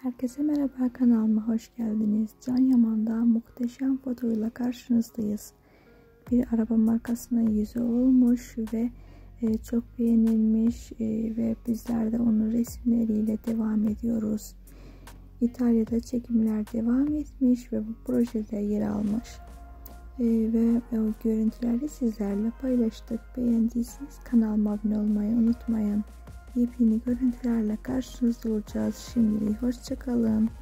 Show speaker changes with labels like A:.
A: Herkese merhaba, kanalıma hoş geldiniz. Can Yaman'da muhteşem fotoğrafla karşınızdayız. Bir araba markasına yüzü olmuş ve çok beğenilmiş ve bizler de onun resimleriyle devam ediyoruz. İtalya'da çekimler devam etmiş ve bu projede yer almış. Ve o görüntüleri sizlerle paylaştık. Beğendiyseniz kanalıma abone olmayı unutmayın. Yepyeni görüntülerle karşınızda olacağız. Şimdilik hoşça kalın.